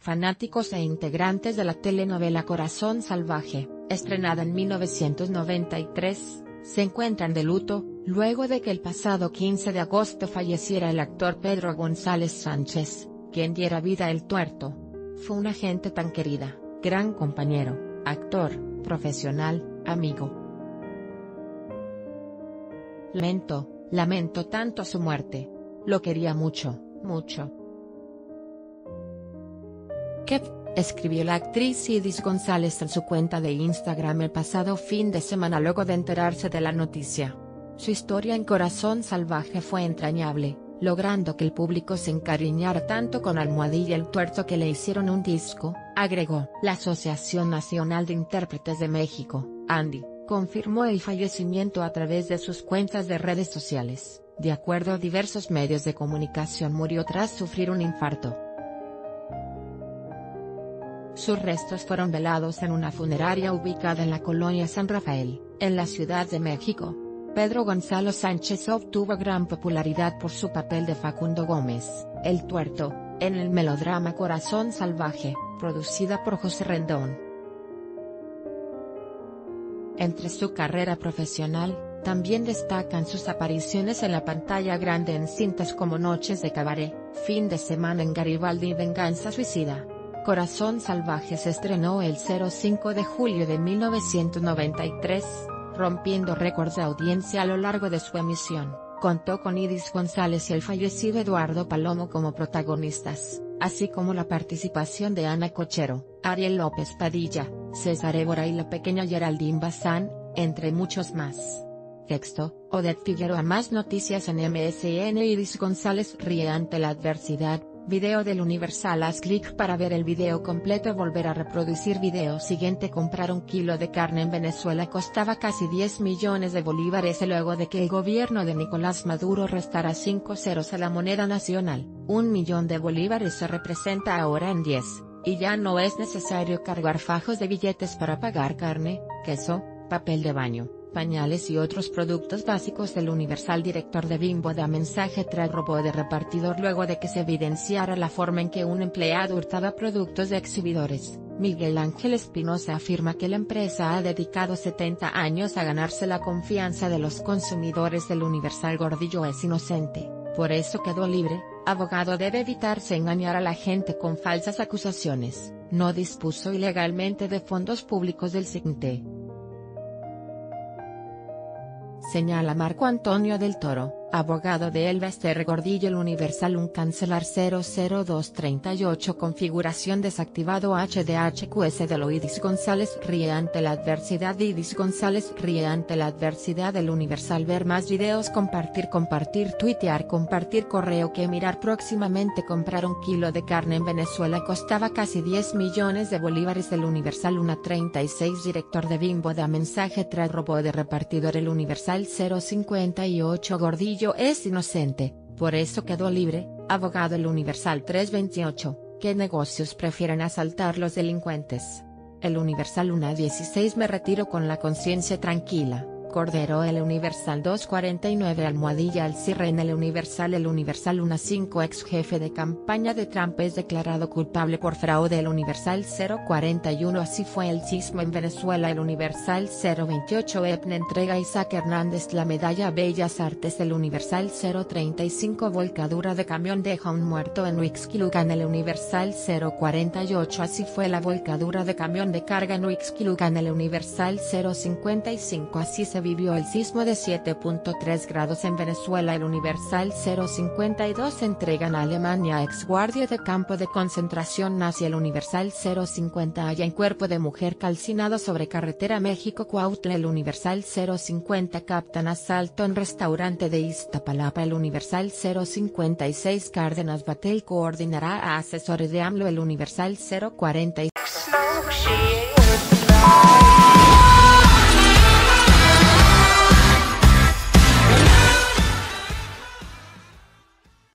fanáticos e integrantes de la telenovela Corazón Salvaje, estrenada en 1993, se encuentran de luto, luego de que el pasado 15 de agosto falleciera el actor Pedro González Sánchez, quien diera vida a El Tuerto. Fue una gente tan querida, gran compañero, actor, profesional, amigo. Lamento tanto su muerte. Lo quería mucho, mucho. Escribió la actriz Idis González en su cuenta de Instagram el pasado fin de semana luego de enterarse de la noticia. Su historia en Corazón Salvaje fue entrañable, logrando que el público se encariñara tanto con Almohadilla El Tuerto que le hicieron un disco, agregó. La Asociación Nacional de Intérpretes de México, ANDI, confirmó el fallecimiento a través de sus cuentas de redes sociales. De acuerdo a diversos medios de comunicación, murió tras sufrir un infarto. Sus restos fueron velados en una funeraria ubicada en la colonia San Rafael, en la Ciudad de México. Pedro Gonzalo Sánchez obtuvo gran popularidad por su papel de Facundo Gómez, El Tuerto, en el melodrama Corazón Salvaje, producida por José Rendón. Entre su carrera profesional, también destacan sus apariciones en la pantalla grande en cintas como Noches de Cabaret, Fin de Semana en Garibaldi y Venganza Suicida. Corazón Salvaje se estrenó el 5 de julio de 1993, rompiendo récords de audiencia a lo largo de su emisión. Contó con Idis González y el fallecido Eduardo Palomo como protagonistas, así como la participación de Ana Cochero, Ariel López Padilla, César Évora y la pequeña Geraldine Bazán, entre muchos más. Texto, Odette Figueroa. Más noticias en MSN. Idis González ríe ante la adversidad. Video del Universal. Haz clic para ver el video completo. Volver a reproducir video siguiente. Comprar un kilo de carne en Venezuela costaba casi 10 millones de bolívares luego de que el gobierno de Nicolás Maduro restara 5 ceros a la moneda nacional. 1 millón de bolívares se representa ahora en 10, y ya no es necesario cargar fajos de billetes para pagar carne, queso, papel de baño, pañales y otros productos básicos. Del Universal. Director de Bimbo da mensaje tras robo de repartidor luego de que se evidenciara la forma en que un empleado hurtaba productos de exhibidores. Miguel Ángel Espinosa afirma que la empresa ha dedicado 70 años a ganarse la confianza de los consumidores. Del Universal. Gordillo es inocente, por eso quedó libre. Abogado debe evitarse engañar a la gente con falsas acusaciones. No dispuso ilegalmente de fondos públicos del CINTE. Señala Marco Antonio del Toro, abogado de Elba Ester Gordillo. El Universal. Un cancelar 00238 configuración desactivado HDHQS de Idis González ríe ante la adversidad. Idis González ríe ante la adversidad. Del Universal. Ver más videos. Compartir, tuitear, compartir correo que mirar próximamente. Comprar un kilo de carne en Venezuela costaba casi 10 millones de bolívares. Del Universal. 1:36 Director de Bimbo da mensaje tras robo de repartidor. El Universal. 058 Gordillo es inocente, por eso quedó libre. Abogado. El Universal. 328, ¿qué negocios prefieren asaltar los delincuentes? El Universal. 1:16 Me retiro con la conciencia tranquila. Cordero. El Universal. 2:49 Almohadilla al cierre en El Universal. El Universal. 1:5 Ex jefe de campaña de Trump es declarado culpable por fraude. El Universal. 0:41 Así fue el sismo en Venezuela. El Universal. 0:28 EPNE entrega a Isaac Hernández la medalla Bellas Artes. El Universal. 0:35 Volcadura de camión deja un muerto en Huixquilucan. El Universal. 0:48 Así fue la volcadura de camión de carga en Huixquilucan. El Universal. 0:55 Así se vivió el sismo de 7.3 grados en Venezuela. El Universal. 0:52 Entregan a Alemania a ex guardia de campo de concentración nazi. El Universal. 0:50 Hallan cuerpo de mujer calcinado sobre carretera México-Cuautla. El Universal. 0:50 Captan asalto en restaurante de Iztapalapa. El Universal. 0:56 Cárdenas Batel coordinará a asesores de AMLO. El Universal. 0:40